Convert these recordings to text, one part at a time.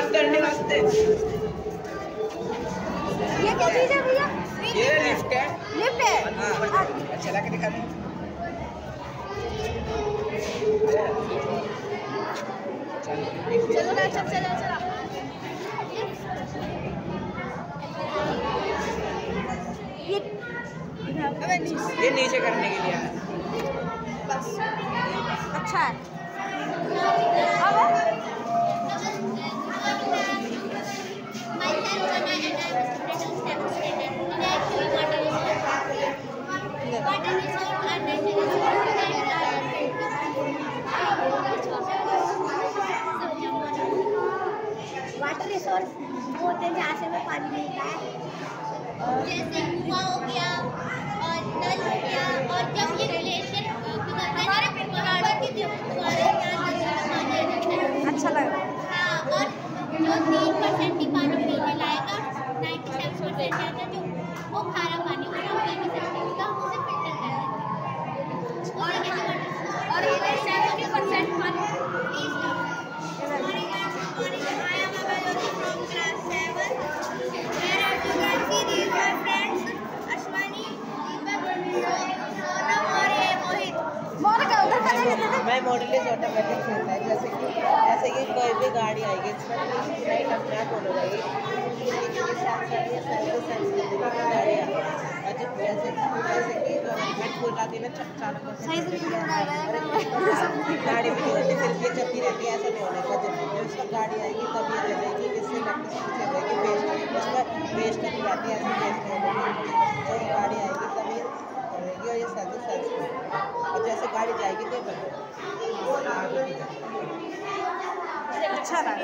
ये क्या चीज है भैया? ये लिफ्ट है। लिफ्ट है। चला के दिखा दे। चलो ना, चला चला। ये नीचे करने के लिए है। बस अच्छा है। वाटर रिसोर्स वो होते हैं जहाँ से हमें पानी मिलता है, जैसे कुआं हो गया और नल हो गया। और जब ये ग्लेशियर हमारे पहाड़ों के द्वारा यहाँ पानी आ जाता है। अच्छा लगा। हाँ, और जो 3% ही पानी पीने लायक 97% आता जो वो खारा पानी हो रहा है, उसे फिल्टर कर देते हैं। और ये 70% पानी मैं मॉडलेज ऑटोमेटिक होता है, जैसे कि कोई भी गाड़ी आएगी इसमें लाइट अपने आप ऑन हो जाएगी। गाड़ी जैसे कि गवर्नमेंट को जाती है चालू गाड़ी भी होती है, सिर्फ ये चलती रहती है, ऐसा नहीं होने का। जब उसमें गाड़ी आएगी तब ये रह जाएगी, इससे इलेक्ट्रिसिटी चलेगी, उसका वेस्ट नहीं जाती, ऐसी वेस्ट नहीं होगी। जब गाड़ी आएगी तब ये रहेगी और ये सर्विस और जैसे गाड़ी जाएगी तो अच्छा लगा।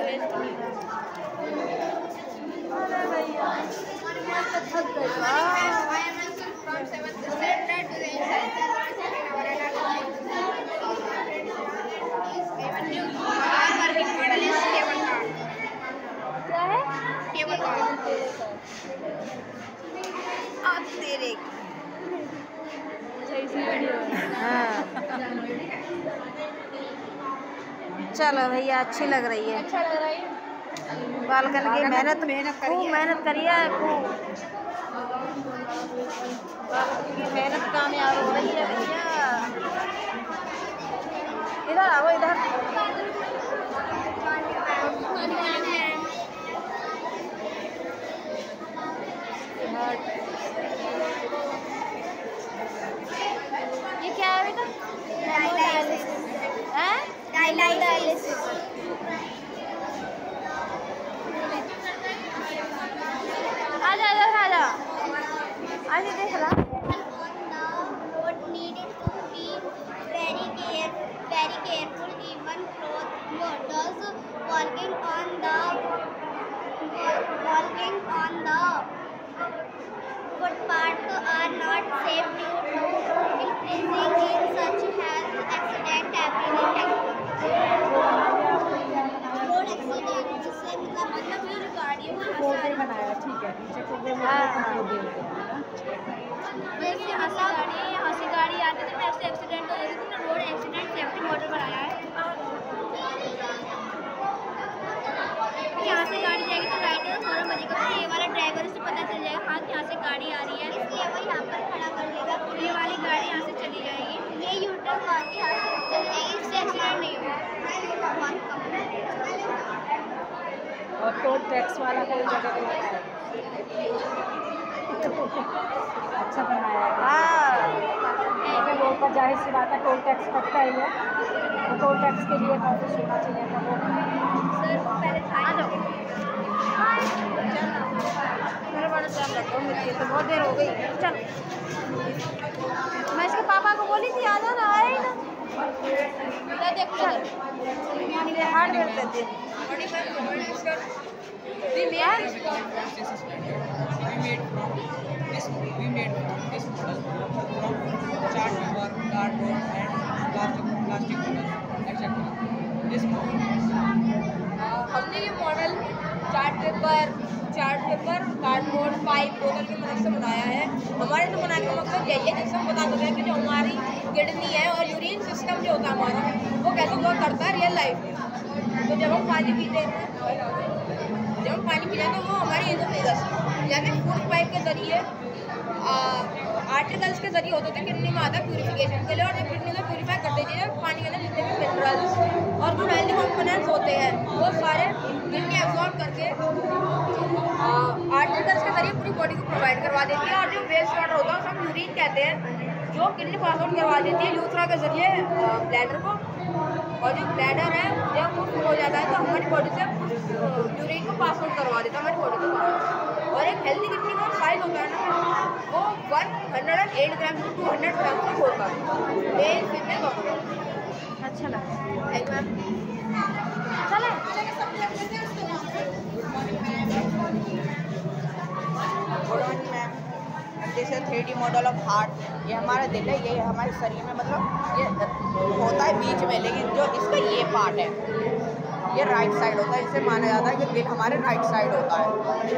क्या है? तेरे हाँ। चलो भैया, अच्छी लग रही है। अच्छा लग रहा है। बालकन की मेहनत करिए, मेहनत कामयाब हो रही है भैया। इधर आओ, इधर। ये क्या है बेटा? डायलिसिस। आजा देख रहा। Road needed to be very careful, even does walking on the footpath are not safe due to increasing in such health accident happening. Road accident जिससे मतलब जो गाड़ियों में बनाया, ठीक है, पीछे को जैसे यहाँ से गाड़ी आती थी, ऐसे एक्सीडेंट हो जाती थी ना। रोड एक्सीडेंट सेफ्टी मॉडल बनाया है। यहाँ से गाड़ी जाएगी तो राइडर थोड़ा बजेगा, तो ये वाला ड्राइवर से पता चल जाएगा हाँ यहाँ से गाड़ी आ रही है, इसलिए वो यहाँ पर खड़ा कर देगा। ये वाली गाड़ी यहाँ से चली जाएगी, ये यूटर्न मार के यहाँ से चल जाएगी, इससे एक्सीडेंट नहीं होगा। और टोल टैक्स वाला कोई जगह अच्छा बनाया है। हाँ, रोड पर जाहिर सी बात है टोल टैक्स कटता ही है, तो टोल टैक्स के लिए कौन सा होना चाहिए था वो सर पहले था। मेरा बड़ा टाइम लगता है, मुझे तो बहुत देर हो गई। चल, मैं इसके पापा को बोली थी आ जाना, आए ही ना। देखो हार्ड कर देती है। We made this model from chart paper, cardboard and plastic bottles, etc. This model हमने ये model chart paper, cardboard, pipe, बोतल की मदद से बनाया है। हमारे तो बनाने का मतलब यही है जिससे हम बता सकते हैं कि जो हमारी किडनी है और यूरिन सिस्टम जो होता है हमारा, वो कैसे वर्क करता है रियल लाइफ में। तो जब हम पानी पीते हैं तो वो हमारी एसोफेगस यानी फूड पाइप के जरिए आर्टिकल्स के जरिए होते थे किडनी में आता है प्यूरिफिकेशन के लिए, और जब किडनी में प्यूरिफाई कर देती है पानी के अंदर जितने भी मिनरल्स और जो हेल्दी कंपोनेंट्स होते हैं वो सारे किडनी एब्जॉर्ब करके आर्टिकल्स के जरिए पूरी बॉडी को प्रोवाइड करवा देती है। और जो वेस्ट वाटर होता है उसे हम यूरिन कहते हैं, जो किडनी पास आउट करवा देती है यूथ्रा के जरिए ब्लैडर को। और जो ब्लैडर है जब वो फुल हो जाता है तो हमारी बॉडी से यूरिन को पास आउट करवा देता है हमारी बॉडी को। और एक हेल्दी किडनी का साइज होता है ना, वो 108 ग्राम से 200 ग्राम तक होता है मेल फीमेल दोनों। अच्छा लगा, थैंक यू मैम। चले जैसे 3D मॉडल ऑफ हार्ट, ये हमारा दिल है, ये हमारे शरीर में मतलब ये होता है बीच में, लेकिन जो इसका ये पार्ट है ये राइट साइड होता है। इसे माना जाता है कि दिल हमारे राइट साइड होता है।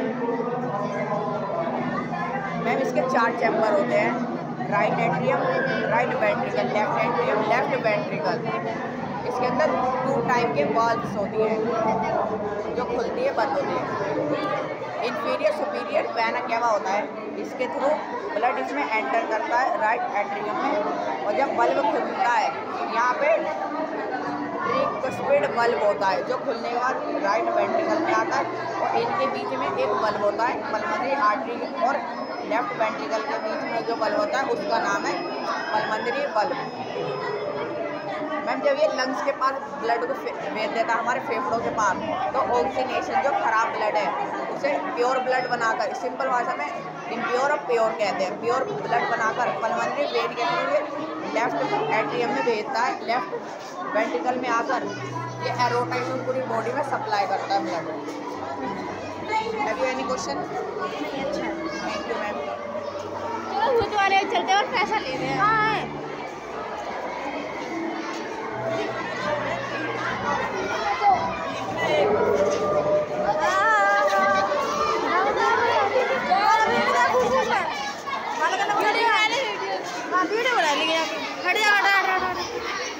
मैम इसके 4 चैम्बर होते हैं, right atrium, right ventricle, left atrium, left ventricle. इसके अंदर 2 टाइप के वाल्व्स होती हैं जो खुलती है बंद होती है। इंफीरियर सुपीरियर वेना केवा होता है, इसके थ्रू ब्लड इसमें एंटर करता है राइट एट्रियम में, और जब बल्ब खुलता है यहाँ पे ट्रिकस्पिड बल्ब होता है जो खुलने के बाद राइट वेंट्रिकल में आता है, और इनके बीच में एक बल्ब होता है पल्मोनरी आर्टरी, और लेफ्ट वेंट्रिकल के बीच में जो बल्ब होता है उसका नाम है पल्मोनरी बल्ब। मैम जब ये लंग्स के पास ब्लड को भेज देता है हमारे फेफड़ों के पास, तो ऑक्सीनेशन जो खराब ब्लड है उसे प्योर ब्लड बनाकर, सिंपल भाषा में इम्प्योर और प्योर कहते हैं, प्योर ब्लड बनाकर पल्मोनरी वेन के थ्रू लेफ्ट एट्रियम में भेजता है, लेफ्ट वेंट्रिकल में आकर ये एरोटाइज पूरी बॉडी में सप्लाई करता है blood. Have you any question? अच्छा है। Thank you ma'am. चलो दूध वाले चलते और पैसा ले रहे हैं। हाँ है। वीडियो बना लेंगे, खड़े जा,